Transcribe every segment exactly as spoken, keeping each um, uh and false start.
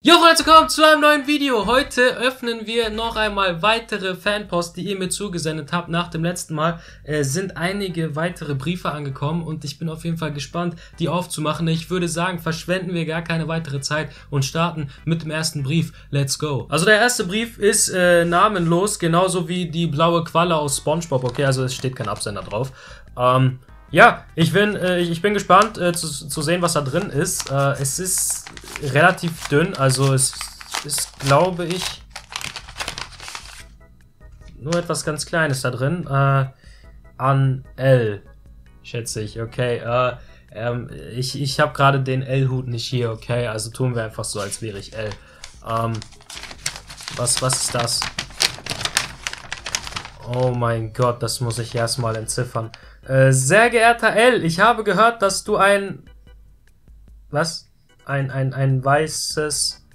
Jo, Freunde, willkommen zu einem neuen Video. Heute öffnen wir noch einmal weitere Fanpost, die ihr mir zugesendet habt. Nach dem letzten Mal äh, sind einige weitere Briefe angekommen und ich bin auf jeden Fall gespannt, die aufzumachen. Ich würde sagen, verschwenden wir gar keine weitere Zeit und starten mit dem ersten Brief. Let's go. Also der erste Brief ist äh, namenlos, genauso wie die blaue Qualle aus SpongeBob. Okay, also es steht kein Absender drauf. Ähm... Ja, ich bin, äh, ich bin gespannt äh, zu, zu sehen, was da drin ist. Äh, es ist relativ dünn, also es ist, glaube ich, nur etwas ganz Kleines da drin. Äh, an L, schätze ich, okay. Äh, ähm, ich ich habe gerade den L-Hut nicht hier, okay. Also tun wir einfach so, als wäre ich L. Ähm, was, was ist das? Oh mein Gott, das muss ich erstmal entziffern. Äh, sehr geehrter L, ich habe gehört, dass du ein... Was? Ein, ein, ein weißes...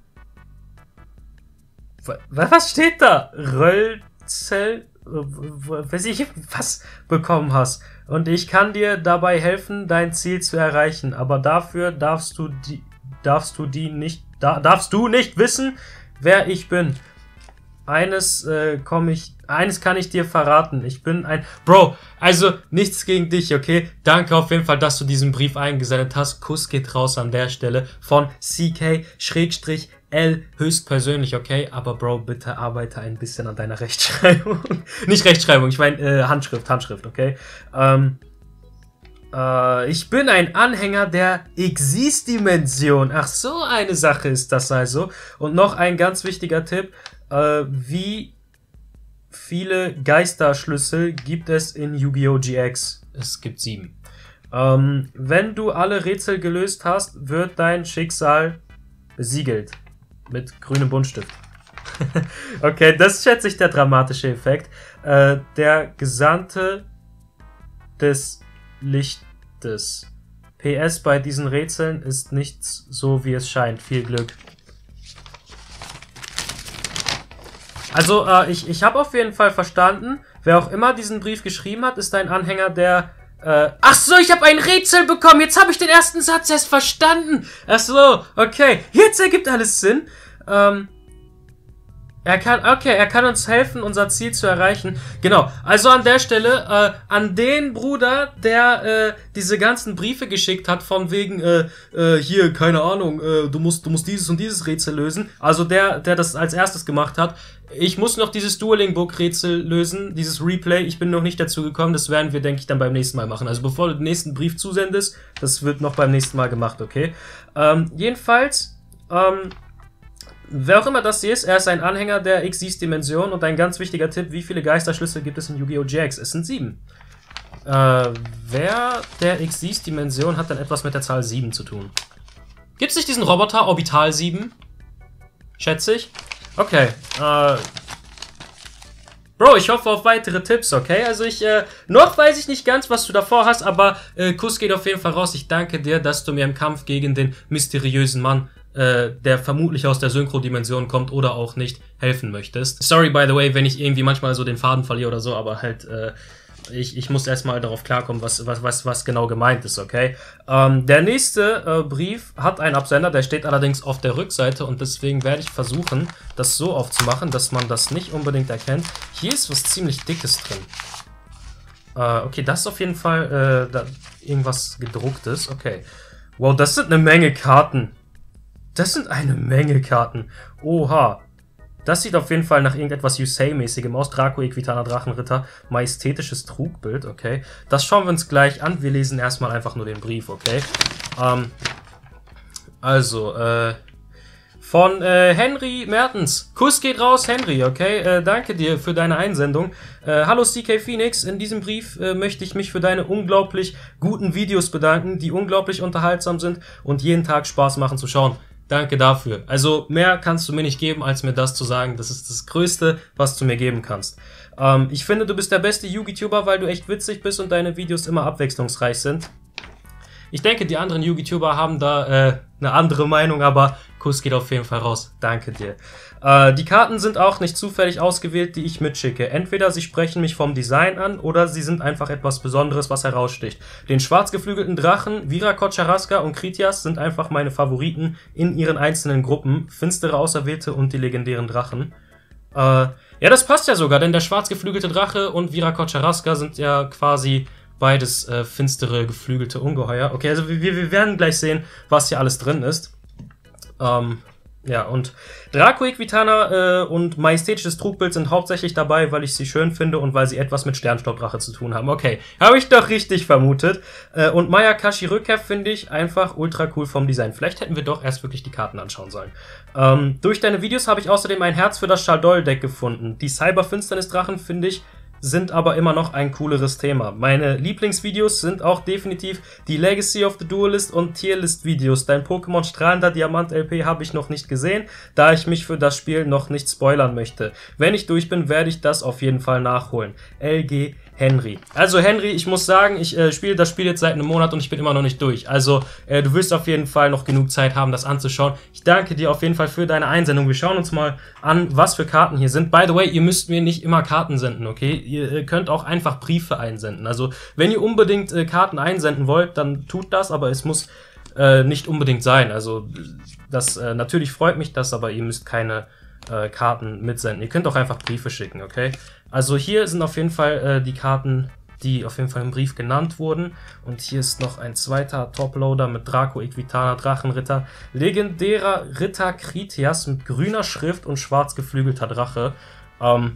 Was steht da? Rölzel... Weiß ich, was bekommen hast. Und ich kann dir dabei helfen, dein Ziel zu erreichen. Aber dafür darfst du die... Darfst du die nicht... Da, darfst du nicht wissen, wer ich bin. Eines äh, komme ich... Eines kann ich dir verraten. Ich bin ein... Bro, also nichts gegen dich, okay? Danke auf jeden Fall, dass du diesen Brief eingesendet hast. Kuss geht raus an der Stelle von C K-L höchstpersönlich, okay? Aber Bro, bitte arbeite ein bisschen an deiner Rechtschreibung. Nicht Rechtschreibung, ich meine äh, Handschrift, Handschrift, okay? Ähm... Uh, ich bin ein Anhänger der Exist-Dimension. Ach, so eine Sache ist das also. Und noch ein ganz wichtiger Tipp. Uh, wie viele Geisterschlüssel gibt es in Yu-Gi-Oh! G X? Es gibt sieben. Um, wenn du alle Rätsel gelöst hast, wird dein Schicksal besiegelt. Mit grünem Buntstift. Okay, das schätze ich der dramatische Effekt. Uh, der Gesandte des Lichtes. P S, bei diesen Rätseln ist nichts so, wie es scheint. Viel Glück. Also, äh, ich, ich habe auf jeden Fall verstanden, wer auch immer diesen Brief geschrieben hat, ist ein Anhänger der... Äh, ach so, ich habe ein Rätsel bekommen. Jetzt habe ich den ersten Satz erst verstanden. Ach so, okay. Jetzt ergibt alles Sinn. Ähm... Er kann, okay, er kann uns helfen, unser Ziel zu erreichen. Genau, also an der Stelle, äh, an den Bruder, der äh, diese ganzen Briefe geschickt hat, von wegen, äh, äh, hier, keine Ahnung, äh, du musst, du musst dieses und dieses Rätsel lösen. Also der, der das als erstes gemacht hat. Ich muss noch dieses Dueling-Book-Rätsel lösen, dieses Replay. Ich bin noch nicht dazu gekommen, das werden wir, denke ich, dann beim nächsten Mal machen. Also bevor du den nächsten Brief zusendest, das wird noch beim nächsten Mal gemacht, okay? Ähm, jedenfalls, ähm... wer auch immer das hier ist, er ist ein Anhänger der Exist-Dimension und ein ganz wichtiger Tipp, wie viele Geisterschlüssel gibt es in Yu-Gi-Oh! G X? Es sind sieben. Äh, wer der Exist-Dimension hat dann etwas mit der Zahl sieben zu tun? Gibt es nicht diesen Roboter Orbital sieben? Schätze ich. Okay, äh... Bro, ich hoffe auf weitere Tipps, okay? Also ich, äh, noch weiß ich nicht ganz, was du davor hast, aber äh, Kuss geht auf jeden Fall raus. Ich danke dir, dass du mir im Kampf gegen den mysteriösen Mann, äh, der vermutlich aus der Synchro-Dimension kommt oder auch nicht, helfen möchtest. Sorry, by the way, wenn ich irgendwie manchmal so den Faden verliere oder so, aber halt, äh, ich, ich muss erstmal darauf klarkommen, was, was, was, was genau gemeint ist, okay? Ähm, der nächste äh, Brief hat einen Absender, der steht allerdings auf der Rückseite und deswegen werde ich versuchen, das so aufzumachen, dass man das nicht unbedingt erkennt. Hier ist was ziemlich Dickes drin. Äh, okay, das ist auf jeden Fall äh, da irgendwas gedrucktes, okay. Wow, das sind eine Menge Karten. Das sind eine Menge Karten. Oha. Das sieht auf jeden Fall nach irgendetwas Yusei-mäßigem aus. Draco, Equitana, Drachenritter. Majestätisches Trugbild, okay. Das schauen wir uns gleich an. Wir lesen erstmal einfach nur den Brief, okay. Ähm, also, äh, von äh, Henry Mertens. Kuss geht raus, Henry, okay. Äh, danke dir für deine Einsendung. Äh, hallo C K Phoenix. In diesem Brief äh, möchte ich mich für deine unglaublich guten Videos bedanken, die unglaublich unterhaltsam sind und jeden Tag Spaß machen zu schauen. Danke dafür. Also mehr kannst du mir nicht geben, als mir das zu sagen. Das ist das Größte, was du mir geben kannst. Ähm, ich finde, du bist der beste Yu-Gi-Tuber, weil du echt witzig bist und deine Videos immer abwechslungsreich sind. Ich denke, die anderen Yu-Gi-Tuber haben da äh, eine andere Meinung, aber Kuss geht auf jeden Fall raus. Danke dir. Äh, die Karten sind auch nicht zufällig ausgewählt, die ich mitschicke. Entweder sie sprechen mich vom Design an oder sie sind einfach etwas Besonderes, was heraussticht. Den schwarz geflügelten Drachen, Virakot Charaska und Kritias sind einfach meine Favoriten in ihren einzelnen Gruppen. Finstere Auserwählte und die legendären Drachen. Äh, ja, das passt ja sogar, denn der schwarz geflügelte Drache und Virakot Charaska sind ja quasi beides äh, finstere, geflügelte Ungeheuer. Okay, also wir, wir werden gleich sehen, was hier alles drin ist. Ähm, ja, und Draco Equitana äh, und Majestätisches Trugbild sind hauptsächlich dabei, weil ich sie schön finde und weil sie etwas mit Sternstaubdrache zu tun haben. Okay, habe ich doch richtig vermutet. Äh, und Mayakashi Rückkehr finde ich einfach ultra cool vom Design. Vielleicht hätten wir doch erst wirklich die Karten anschauen sollen. Ähm, durch deine Videos habe ich außerdem ein Herz für das Shaldol-Deck gefunden. Die Cyber-Finsternis-Drachen finde ich sind aber immer noch ein cooleres Thema. Meine Lieblingsvideos sind auch definitiv die Legacy of the Duelist und Tierlist-Videos. Dein Pokémon Strahlender Diamant L P habe ich noch nicht gesehen, da ich mich für das Spiel noch nicht spoilern möchte. Wenn ich durch bin, werde ich das auf jeden Fall nachholen. L G Henry. Also Henry, ich muss sagen, ich äh, spiele das Spiel jetzt seit einem Monat und ich bin immer noch nicht durch. Also äh, du wirst auf jeden Fall noch genug Zeit haben, das anzuschauen. Ich danke dir auf jeden Fall für deine Einsendung. Wir schauen uns mal an, was für Karten hier sind. By the way, ihr müsst mir nicht immer Karten senden, okay? Ihr äh, könnt auch einfach Briefe einsenden. Also wenn ihr unbedingt äh, Karten einsenden wollt, dann tut das, aber es muss äh, nicht unbedingt sein. Also das äh, natürlich freut mich das, aber ihr müsst keine äh, Karten mitsenden. Ihr könnt auch einfach Briefe schicken, okay? Also hier sind auf jeden Fall äh, die Karten, die auf jeden Fall im Brief genannt wurden. Und hier ist noch ein zweiter Toploader mit Draco Equitana, Drachenritter, legendärer Ritter Kritias mit grüner Schrift und schwarz geflügelter Drache. Ähm,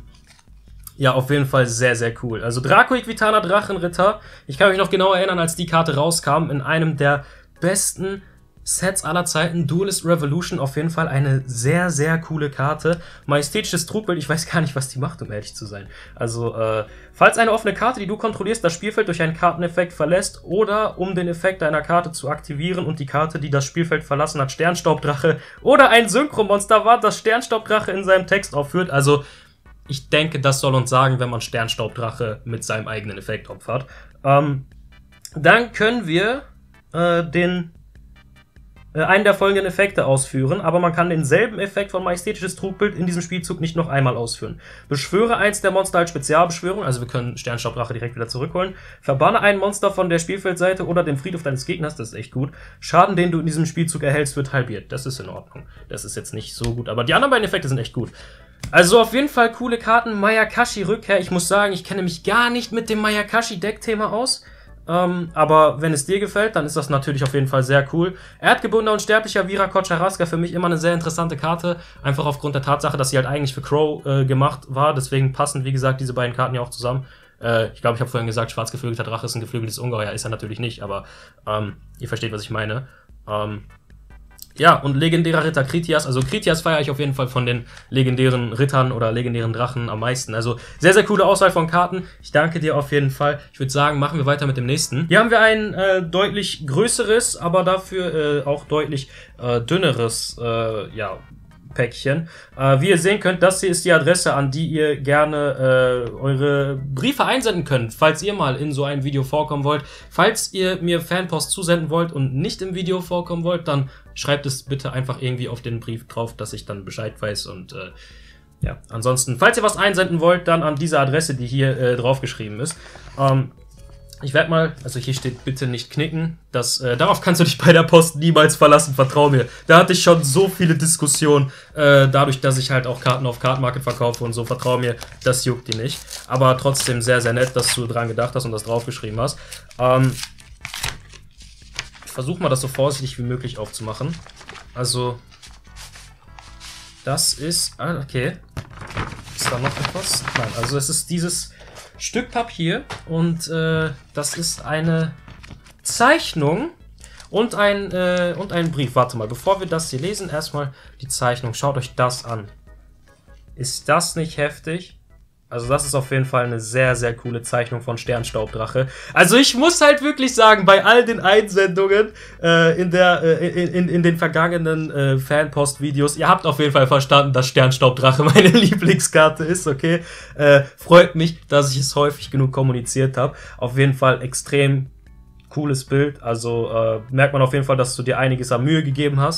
ja, auf jeden Fall sehr, sehr cool. Also Draco Equitana, Drachenritter. Ich kann mich noch genau erinnern, als die Karte rauskam, in einem der besten Sets aller Zeiten, Duelist Revolution, auf jeden Fall eine sehr, sehr coole Karte. Majestätisches Trugbild, ich weiß gar nicht, was die macht, um ehrlich zu sein. Also, äh, falls eine offene Karte, die du kontrollierst, das Spielfeld durch einen Karteneffekt verlässt oder um den Effekt deiner Karte zu aktivieren und die Karte, die das Spielfeld verlassen hat, Sternstaubdrache oder ein Synchromonster war, das Sternstaubdrache in seinem Text aufführt. Also, ich denke, das soll uns sagen, wenn man Sternstaubdrache mit seinem eigenen Effekt opfert. Ähm, dann können wir äh, den einen der folgenden Effekte ausführen, aber man kann denselben Effekt von Majestätisches Trugbild in diesem Spielzug nicht noch einmal ausführen. Beschwöre eins der Monster als Spezialbeschwörung, also wir können Sternstaubdrache direkt wieder zurückholen. Verbanne ein Monster von der Spielfeldseite oder dem Friedhof deines Gegners, das ist echt gut. Schaden, den du in diesem Spielzug erhältst, wird halbiert. Das ist in Ordnung. Das ist jetzt nicht so gut, aber die anderen beiden Effekte sind echt gut. Also auf jeden Fall coole Karten. Mayakashi Rückkehr. Ich muss sagen, ich kenne mich gar nicht mit dem Mayakashi-Deck-Thema aus. Ähm, aber wenn es dir gefällt, dann ist das natürlich auf jeden Fall sehr cool. Erdgebundener und sterblicher Virakot Charaska, für mich immer eine sehr interessante Karte. Einfach aufgrund der Tatsache, dass sie halt eigentlich für Crow äh, gemacht war. Deswegen passen, wie gesagt, diese beiden Karten ja auch zusammen. Äh, ich glaube, ich habe vorhin gesagt, schwarz geflügelter Drache ist ein geflügeltes Ungeheuer. Ist er natürlich nicht, aber ähm, ihr versteht, was ich meine. Ähm, Ja, und legendärer Ritter Kritias. Also Kritias feiere ich auf jeden Fall von den legendären Rittern oder legendären Drachen am meisten. Also sehr, sehr coole Auswahl von Karten. Ich danke dir auf jeden Fall. Ich würde sagen, machen wir weiter mit dem nächsten. Hier haben wir ein äh, deutlich größeres, aber dafür äh, auch deutlich äh, dünneres äh, ja, Päckchen. Äh, wie ihr sehen könnt, das hier ist die Adresse, an die ihr gerne äh, eure Briefe einsenden könnt, falls ihr mal in so einem Video vorkommen wollt. Falls ihr mir Fanpost zusenden wollt und nicht im Video vorkommen wollt, dann schreibt es bitte einfach irgendwie auf den Brief drauf, dass ich dann Bescheid weiß. Und äh, ja, ansonsten, falls ihr was einsenden wollt, dann an diese Adresse, die hier äh, draufgeschrieben ist. Ähm, Ich werde mal, also hier steht bitte nicht knicken, das, äh, darauf kannst du dich bei der Post niemals verlassen, vertrau mir. Da hatte ich schon so viele Diskussionen, äh, dadurch, dass ich halt auch Karten auf Card Market verkaufe und so, vertrau mir, das juckt dir nicht. Aber trotzdem sehr, sehr nett, dass du dran gedacht hast und das draufgeschrieben hast. Ähm, ich versuche mal, das so vorsichtig wie möglich aufzumachen. Also, das ist, ah, okay. Ist da noch etwas? Nein, also es ist dieses Stück Papier und äh, das ist eine Zeichnung und ein, äh, und ein Brief. Warte mal, bevor wir das hier lesen, erstmal die Zeichnung. Schaut euch das an. Ist das nicht heftig? Also das ist auf jeden Fall eine sehr, sehr coole Zeichnung von Sternstaubdrache. Also ich muss halt wirklich sagen, bei all den Einsendungen äh, in, der, äh, in, in, in den vergangenen äh, Fanpost-Videos, ihr habt auf jeden Fall verstanden, dass Sternstaubdrache meine Lieblingskarte ist, okay? Äh, freut mich, dass ich es häufig genug kommuniziert habe. Auf jeden Fall extrem cooles Bild. Also äh, merkt man auf jeden Fall, dass du dir einiges an Mühe gegeben hast.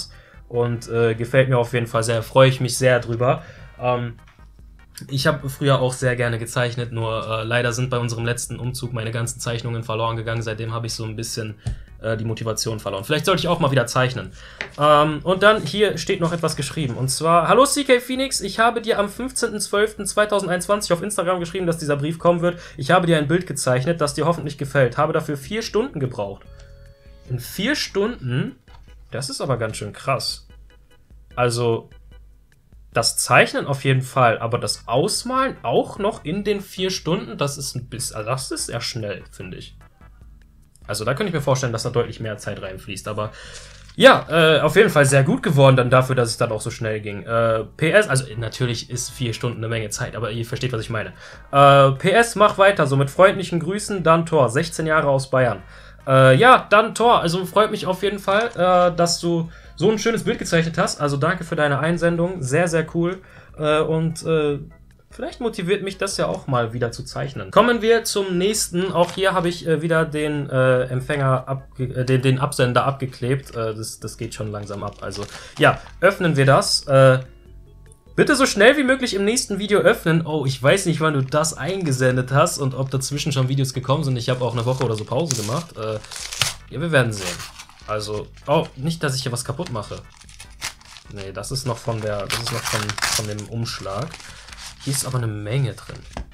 und äh, gefällt mir auf jeden Fall sehr, freue ich mich sehr drüber. Ähm, ich habe früher auch sehr gerne gezeichnet, nur äh, leider sind bei unserem letzten Umzug meine ganzen Zeichnungen verloren gegangen, seitdem habe ich so ein bisschen äh, die Motivation verloren. Vielleicht sollte ich auch mal wieder zeichnen. Ähm, und dann hier steht noch etwas geschrieben, und zwar: Hallo C K Phoenix, ich habe dir am fünfzehnten zwölften zweitausendeinundzwanzig auf Instagram geschrieben, dass dieser Brief kommen wird. Ich habe dir ein Bild gezeichnet, das dir hoffentlich gefällt. Habe dafür vier Stunden gebraucht. In vier Stunden? Das ist aber ganz schön krass. Also, das Zeichnen auf jeden Fall, aber das Ausmalen auch noch in den vier Stunden, das ist ein bisschen, also das ist sehr schnell, finde ich. Also da könnte ich mir vorstellen, dass da deutlich mehr Zeit reinfließt, aber ja, äh, auf jeden Fall sehr gut geworden dann dafür, dass es dann auch so schnell ging. Äh, P S, also natürlich ist vier Stunden eine Menge Zeit, aber ihr versteht, was ich meine. Äh, P S, mach weiter, so mit freundlichen Grüßen, Dan Tor, sechzehn Jahre aus Bayern. Äh, ja, Dan Tor, also freut mich auf jeden Fall, äh, dass du so ein schönes Bild gezeichnet hast. Also danke für deine Einsendung, sehr, sehr cool. Äh, und äh, vielleicht motiviert mich das ja auch mal wieder zu zeichnen. Kommen wir zum nächsten. Auch hier habe ich äh, wieder den äh, Empfänger, abge äh, den, den Absender abgeklebt. Äh, das, das geht schon langsam ab. Also ja, öffnen wir das. Äh, bitte so schnell wie möglich im nächsten Video öffnen. Oh, ich weiß nicht, wann du das eingesendet hast und ob dazwischen schon Videos gekommen sind. Ich habe auch eine Woche oder so Pause gemacht. Äh, ja, wir werden sehen. Also, oh, nicht, dass ich hier was kaputt mache. Nee, das ist noch von der, das ist noch von, von dem Umschlag. Hier ist aber eine Menge drin.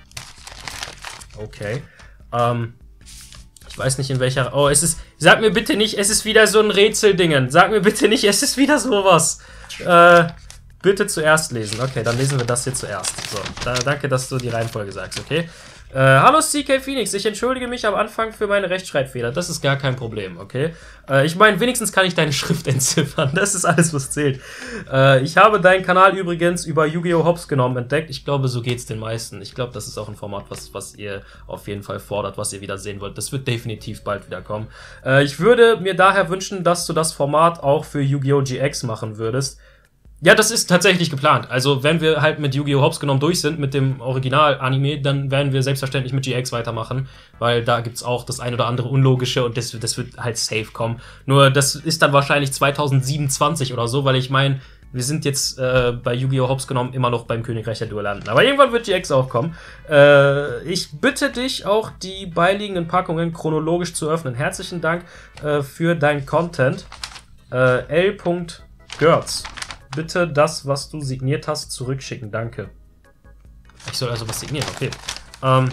Okay. Ähm, ich weiß nicht in welcher, oh, es ist, sag mir bitte nicht, es ist wieder so ein Rätseldingen. Sag mir bitte nicht, es ist wieder sowas. Äh, bitte zuerst lesen. Okay, dann lesen wir das hier zuerst. So, da, danke, dass du die Reihenfolge sagst, okay? Äh, hallo C K Phoenix, ich entschuldige mich am Anfang für meine Rechtschreibfehler. Das ist gar kein Problem, okay? Äh, ich meine, wenigstens kann ich deine Schrift entziffern. Das ist alles, was zählt. Äh, ich habe deinen Kanal übrigens über Yu-Gi-Oh! Hops genommen entdeckt. Ich glaube, so geht's den meisten. Ich glaube, das ist auch ein Format, was, was ihr auf jeden Fall fordert, was ihr wieder sehen wollt. Das wird definitiv bald wieder kommen. Äh, ich würde mir daher wünschen, dass du das Format auch für Yu-Gi-Oh! G X machen würdest. Ja, das ist tatsächlich geplant. Also, wenn wir halt mit Yu-Gi-Oh! Hops genommen durch sind, mit dem Original-Anime, dann werden wir selbstverständlich mit G X weitermachen, weil da gibt's auch das ein oder andere Unlogische und das, das wird halt safe kommen. Nur, das ist dann wahrscheinlich zweitausendsiebenundzwanzig oder so, weil ich meine, wir sind jetzt äh, bei Yu-Gi-Oh! Hops genommen immer noch beim Königreich der Duellanten. Aber irgendwann wird G X auch kommen. Äh, ich bitte dich auch, die beiliegenden Packungen chronologisch zu öffnen. Herzlichen Dank äh, für dein Content. Äh, L. Görz. Bitte das, was du signiert hast, zurückschicken. Danke. Ich soll also was signieren, okay. Ähm,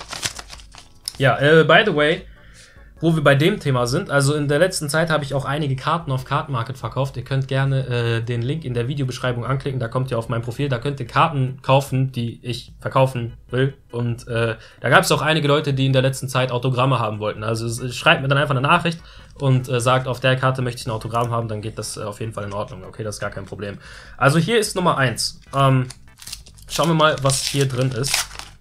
ja, äh, by the way, wo wir bei dem Thema sind, also in der letzten Zeit habe ich auch einige Karten auf Card Market verkauft. Ihr könnt gerne äh, den Link in der Videobeschreibung anklicken, da kommt ihr auf mein Profil, da könnt ihr Karten kaufen, die ich verkaufen will. Und äh, da gab es auch einige Leute, die in der letzten Zeit Autogramme haben wollten. Also schreibt mir dann einfach eine Nachricht und äh, sagt, auf der Karte möchte ich ein Autogramm haben, dann geht das äh, auf jeden Fall in Ordnung. Okay, das ist gar kein Problem. Also hier ist Nummer eins. Ähm, schauen wir mal, was hier drin ist.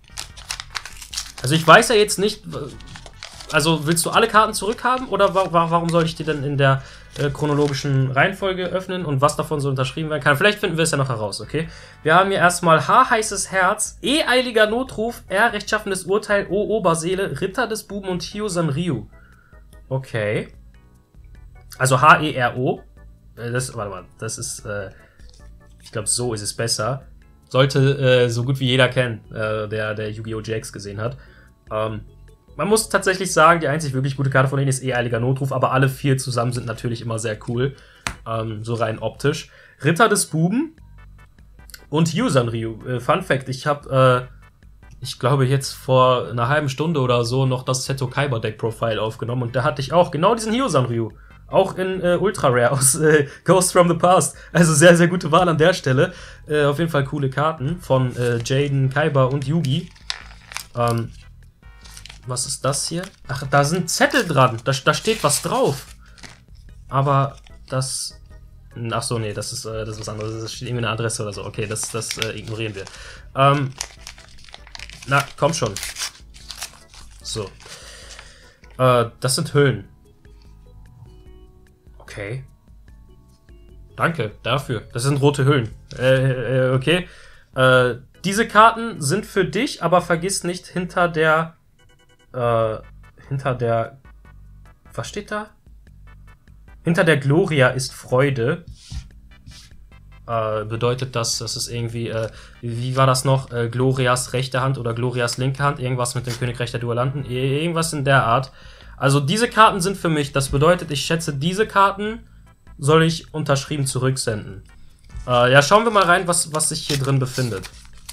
Also ich weiß ja jetzt nicht... Also, willst du alle Karten zurückhaben oder wa wa warum soll ich die denn in der äh, chronologischen Reihenfolge öffnen und was davon so unterschrieben werden kann? Vielleicht finden wir es ja noch heraus, okay? Wir haben hier erstmal H, heißes Herz, E, eiliger Notruf, R, rechtschaffenes Urteil, O, Oberseele, Ritter des Buben und Hyo Sanryu. Okay. Also H, E, R, O. Das, warte mal, das ist, äh, ich glaube, so ist es besser. Sollte äh, so gut wie jeder kennen, äh, der, der Yu-Gi-Oh! G X gesehen hat. Ähm, Man muss tatsächlich sagen, die einzig wirklich gute Karte von denen ist eh eiliger Notruf, aber alle vier zusammen sind natürlich immer sehr cool. Ähm, so rein optisch. Ritter des Buben und Hyo Sanryu. Äh, Fun Fact, ich habe, äh, ich glaube jetzt vor einer halben Stunde oder so noch das Seto Kaiba Deck Profile aufgenommen und da hatte ich auch genau diesen Hyo Sanryu. Auch in äh, Ultra Rare aus äh, Ghost from the Past. Also sehr, sehr gute Wahl an der Stelle. Äh, auf jeden Fall coole Karten von äh, Jaden, Kaiba und Yugi. Ähm, Was ist das hier? Ach, da sind Zettel dran. Da, da steht was drauf. Aber das... Ach so, nee, das ist, äh, das ist was anderes. Das steht irgendwie eine Adresse oder so. Okay, das, das äh, ignorieren wir. Ähm, na, komm schon. So. Äh, das sind Hüllen. Okay. Danke dafür. Das sind rote Hüllen. Äh, äh okay. Äh, diese Karten sind für dich, aber vergiss nicht hinter der... Äh, hinter der... Was steht da? Hinter der Gloria ist Freude. äh, bedeutet das, dass es irgendwie, äh, wie war das noch, äh, Glorias rechte Hand oder Glorias linke Hand, irgendwas mit dem Königreich der Duellanten, irgendwas in der Art. Also diese Karten sind für mich, das bedeutet, ich schätze, diese Karten soll ich unterschrieben zurücksenden. Äh, ja, schauen wir mal rein, was, was sich hier drin befindet.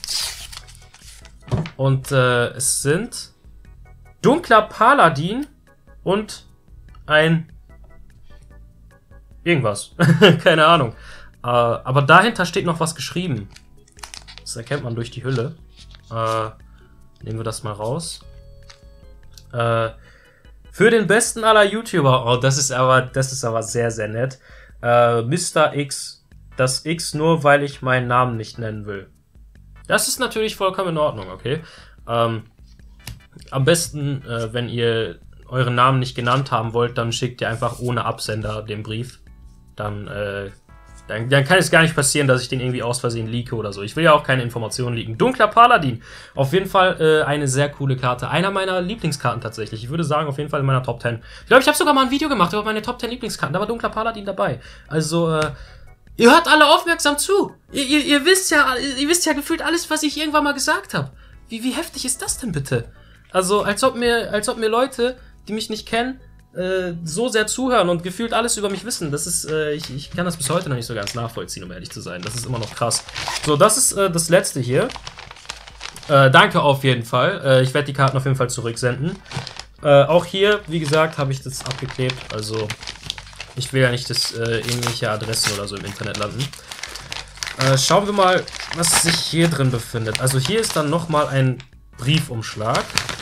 Und äh, es sind dunkler Paladin und ein irgendwas. Keine Ahnung. Äh, aber dahinter steht noch was geschrieben. Das erkennt man durch die Hülle. Äh, nehmen wir das mal raus. Äh, für den besten aller YouTuber. Oh, das ist aber, das ist aber sehr, sehr nett. Äh, Mister X. Das X nur, weil ich meinen Namen nicht nennen will. Das ist natürlich vollkommen in Ordnung, okay? Ähm, am besten, äh, wenn ihr euren Namen nicht genannt haben wollt, dann schickt ihr einfach ohne Absender den Brief. Dann, äh, dann, dann kann es gar nicht passieren, dass ich den irgendwie aus Versehen leake oder so. Ich will ja auch keine Informationen leaken. Dunkler Paladin. Auf jeden Fall äh, eine sehr coole Karte. Einer meiner Lieblingskarten tatsächlich. Ich würde sagen, auf jeden Fall in meiner Top zehn. Ich glaube, ich habe sogar mal ein Video gemacht über meine Top zehn Lieblingskarten. Da war Dunkler Paladin dabei. Also, äh, ihr hört alle aufmerksam zu. Ihr, ihr, ihr wisst ja, ihr wisst ja gefühlt alles, was ich irgendwann mal gesagt habe. Wie, wie heftig ist das denn bitte? Also, als ob mir, als ob mir Leute, die mich nicht kennen, äh, so sehr zuhören und gefühlt alles über mich wissen. Das ist, äh, ich, ich kann das bis heute noch nicht so ganz nachvollziehen, um ehrlich zu sein. Das ist immer noch krass. So, das ist äh, das letzte hier. Äh, danke auf jeden Fall. Äh, ich werde die Karten auf jeden Fall zurücksenden. Äh, auch hier, wie gesagt, habe ich das abgeklebt. Also, ich will ja nicht, dass äh, irgendwelche Adressen oder so im Internet landen. Äh, schauen wir mal, was sich hier drin befindet. Also, hier ist dann nochmal ein Briefumschlag.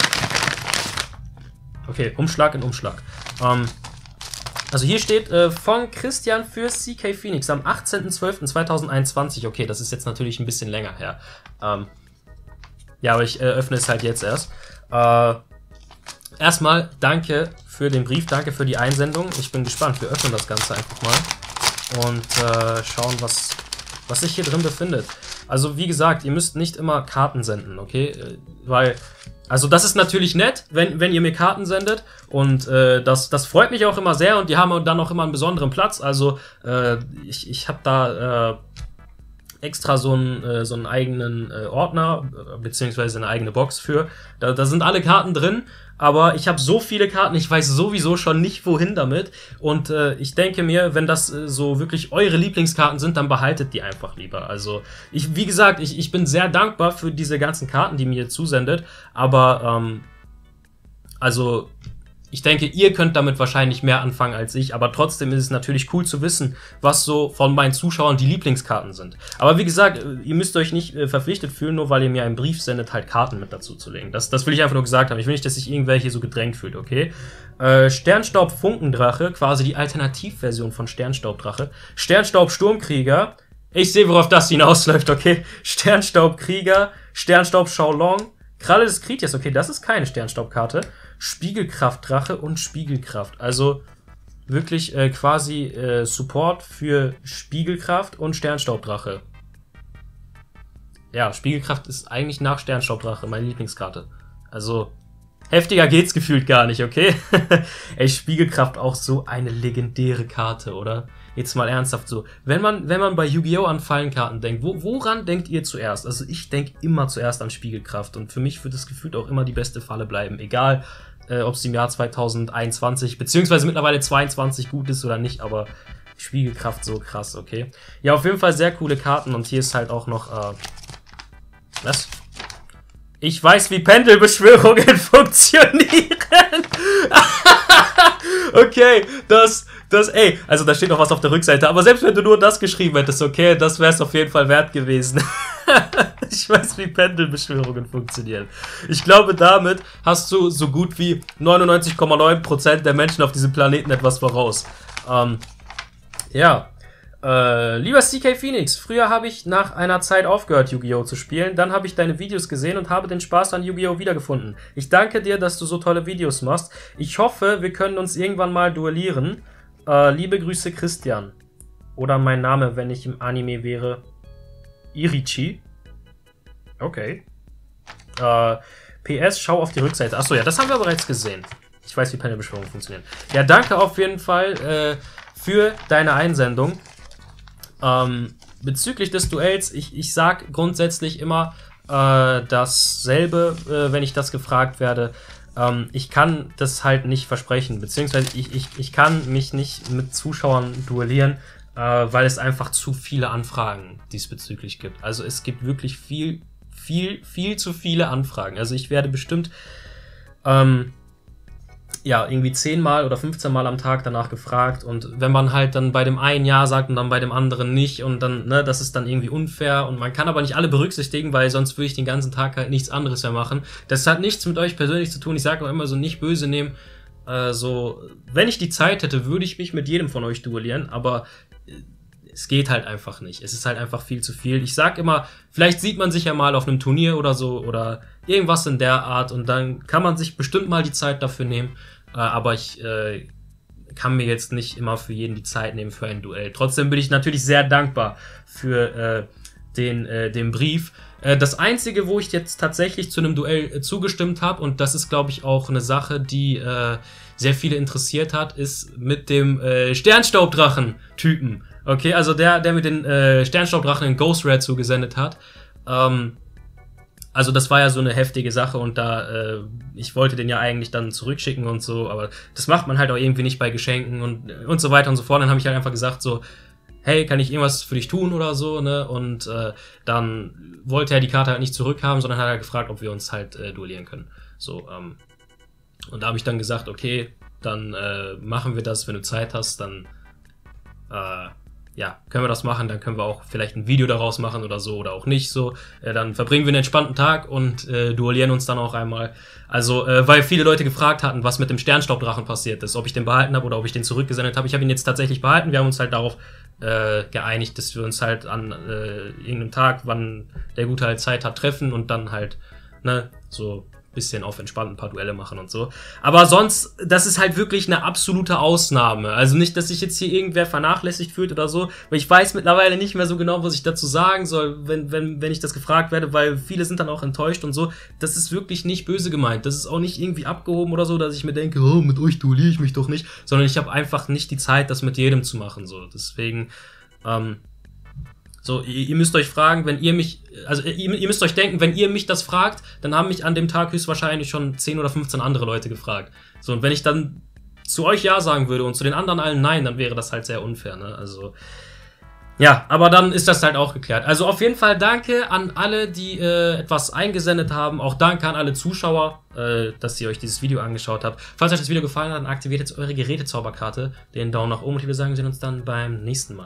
Okay, Umschlag in Umschlag. Ähm, also hier steht äh, von Christian für C K Phoenix am achtzehnten zwölften zweitausendeinundzwanzig. Okay, das ist jetzt natürlich ein bisschen länger her. Ähm, ja, aber ich äh, öffne es halt jetzt erst. Äh, erstmal danke für den Brief, danke für die Einsendung. Ich bin gespannt. Wir öffnen das Ganze einfach mal und äh, schauen, was, was sich hier drin befindet. Also wie gesagt, ihr müsst nicht immer Karten senden, okay? Weil, also das ist natürlich nett, wenn, wenn ihr mir Karten sendet und äh, das, das freut mich auch immer sehr und die haben dann auch immer einen besonderen Platz. Also äh, ich, ich habe da äh, extra so einen, äh, so einen eigenen äh, Ordner, äh, beziehungsweise eine eigene Box für. Da, da sind alle Karten drin, aber ich habe so viele Karten, ich weiß sowieso schon nicht, wohin damit. Und äh, ich denke mir, wenn das äh, so wirklich eure Lieblingskarten sind, dann behaltet die einfach lieber. Also, ich, wie gesagt, ich, ich bin sehr dankbar für diese ganzen Karten, die mir zusendet, aber, ähm, also, ich denke, ihr könnt damit wahrscheinlich mehr anfangen als ich, aber trotzdem ist es natürlich cool zu wissen, was so von meinen Zuschauern die Lieblingskarten sind. Aber wie gesagt, ihr müsst euch nicht äh, verpflichtet fühlen, nur weil ihr mir einen Brief sendet, halt Karten mit dazu zu legen. Das, das will ich einfach nur gesagt haben. Ich will nicht, dass sich irgendwer hier so gedrängt fühlt, okay? Äh, Sternstaub Funkendrache, quasi die Alternativversion von Sternstaubdrache. Sternstaub Sturmkrieger. Ich sehe, worauf das hinausläuft, okay? Sternstaub Krieger, Sternstaub Shaolong, Kralle des Kritias, okay, das ist keine Sternstaubkarte. Spiegelkraftdrache und Spiegelkraft. Also wirklich äh, quasi äh, Support für Spiegelkraft und Sternstaubdrache. Ja, Spiegelkraft ist eigentlich nach Sternstaubdrache meine Lieblingskarte. Also heftiger geht's gefühlt gar nicht, okay? Ey, Spiegelkraft auch so eine legendäre Karte, oder? Jetzt mal ernsthaft so. Wenn man, wenn man bei Yu-Gi-Oh! An Fallenkarten denkt, wo, woran denkt ihr zuerst? Also ich denke immer zuerst an Spiegelkraft und für mich wird es gefühlt auch immer die beste Falle bleiben. Egal, äh, ob es im Jahr zweitausendeinundzwanzig beziehungsweise mittlerweile zweiundzwanzig gut ist oder nicht, aber Spiegelkraft so krass, okay? Ja, auf jeden Fall sehr coole Karten und hier ist halt auch noch, äh, was? Ich weiß, wie Pendelbeschwörungen funktionieren. Okay, das, das, ey, also da steht noch was auf der Rückseite, aber selbst wenn du nur das geschrieben hättest, okay, das wäre es auf jeden Fall wert gewesen. Ich weiß, wie Pendelbeschwörungen funktionieren. Ich glaube, damit hast du so gut wie neunundneunzig Komma neun Prozent der Menschen auf diesem Planeten etwas voraus. Ähm, ja. Äh, lieber C K Phoenix, früher habe ich nach einer Zeit aufgehört, Yu-Gi-Oh! Zu spielen, dann habe ich deine Videos gesehen und habe den Spaß an Yu-Gi-Oh! Wiedergefunden. Ich danke dir, dass du so tolle Videos machst. Ich hoffe, wir können uns irgendwann mal duellieren. Äh, liebe Grüße, Christian. Oder mein Name, wenn ich im Anime wäre, Irichi. Okay. Äh, P S, schau auf die Rückseite. Achso, ja, das haben wir bereits gesehen. Ich weiß, wie Pendelbeschwörungen funktionieren. Ja, danke auf jeden Fall äh, für deine Einsendung. Ähm, bezüglich des Duells, ich, ich sag grundsätzlich immer äh, dasselbe, äh, wenn ich das gefragt werde. Ähm, ich kann das halt nicht versprechen, beziehungsweise ich, ich, ich kann mich nicht mit Zuschauern duellieren, äh, weil es einfach zu viele Anfragen diesbezüglich gibt. Also es gibt wirklich viel, viel, viel zu viele Anfragen. Also ich werde bestimmt ähm, ja, irgendwie zehnmal oder fünfzehn Mal am Tag danach gefragt, und wenn man halt dann bei dem einen Ja sagt und dann bei dem anderen nicht, und dann, ne, das ist dann irgendwie unfair, und man kann aber nicht alle berücksichtigen, weil sonst würde ich den ganzen Tag halt nichts anderes mehr machen. Das hat nichts mit euch persönlich zu tun, ich sage auch immer so, nicht böse nehmen, äh, so, wenn ich die Zeit hätte, würde ich mich mit jedem von euch duellieren, aber äh, es geht halt einfach nicht. Es ist halt einfach viel zu viel. Ich sag immer, vielleicht sieht man sich ja mal auf einem Turnier oder so oder irgendwas in der Art, und dann kann man sich bestimmt mal die Zeit dafür nehmen. Äh, aber ich äh, kann mir jetzt nicht immer für jeden die Zeit nehmen für ein Duell. Trotzdem bin ich natürlich sehr dankbar für äh, den, äh, den Brief. Äh, das Einzige, wo ich jetzt tatsächlich zu einem Duell äh, zugestimmt habe, und das ist, glaube ich, auch eine Sache, die äh, sehr viele interessiert hat, ist mit dem äh, Sternstaubdrachen-Typen. Okay, also der, der mit den äh, Sternstaubdrachen in Ghost Red zugesendet hat. Ähm, also das war ja so eine heftige Sache, und da, äh, ich wollte den ja eigentlich dann zurückschicken und so, aber das macht man halt auch irgendwie nicht bei Geschenken und, und so weiter und so fort. Dann habe ich halt einfach gesagt so, hey, kann ich irgendwas für dich tun oder so, ne? Und äh, dann wollte er die Karte halt nicht zurückhaben, sondern hat er gefragt, ob wir uns halt äh, duellieren können. So, ähm, und da habe ich dann gesagt, okay, dann äh, machen wir das, wenn du Zeit hast, dann äh, ja, können wir das machen, dann können wir auch vielleicht ein Video daraus machen oder so, oder auch nicht so. Äh, dann verbringen wir einen entspannten Tag und äh, duellieren uns dann auch einmal. Also, äh, weil viele Leute gefragt hatten, was mit dem Sternstaubdrachen passiert ist, ob ich den behalten habe oder ob ich den zurückgesendet habe. Ich habe ihn jetzt tatsächlich behalten. Wir haben uns halt darauf äh, geeinigt, dass wir uns halt an äh, irgendeinem Tag, wann der Gute halt Zeit hat, treffen und dann halt, ne, so bisschen auf entspannt ein paar Duelle machen und so. Aber sonst, das ist halt wirklich eine absolute Ausnahme. Also nicht, dass sich jetzt hier irgendwer vernachlässigt fühlt oder so, weil ich weiß mittlerweile nicht mehr so genau, was ich dazu sagen soll, wenn, wenn, wenn ich das gefragt werde, weil viele sind dann auch enttäuscht und so. Das ist wirklich nicht böse gemeint. Das ist auch nicht irgendwie abgehoben oder so, dass ich mir denke, oh, mit euch duelliere ich mich doch nicht, sondern ich habe einfach nicht die Zeit, das mit jedem zu machen, so. Deswegen, ähm, so, ihr, ihr müsst euch fragen, wenn ihr mich, also ihr, ihr müsst euch denken, wenn ihr mich das fragt, dann haben mich an dem Tag höchstwahrscheinlich schon zehn oder fünfzehn andere Leute gefragt. So, und wenn ich dann zu euch Ja sagen würde und zu den anderen allen Nein, dann wäre das halt sehr unfair, ne? Also, ja, aber dann ist das halt auch geklärt. Also auf jeden Fall danke an alle, die äh, etwas eingesendet haben. Auch danke an alle Zuschauer, äh, dass ihr euch dieses Video angeschaut habt. Falls euch das Video gefallen hat, dann aktiviert jetzt eure Gerätezauberkarte, den Daumen nach oben. Und wir sagen, wir sehen uns dann beim nächsten Mal.